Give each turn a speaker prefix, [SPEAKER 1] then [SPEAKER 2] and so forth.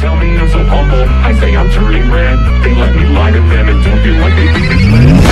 [SPEAKER 1] tell me I'm so humble, I say I'm turning red. They let me lie to them and don't feel like they think it's lit.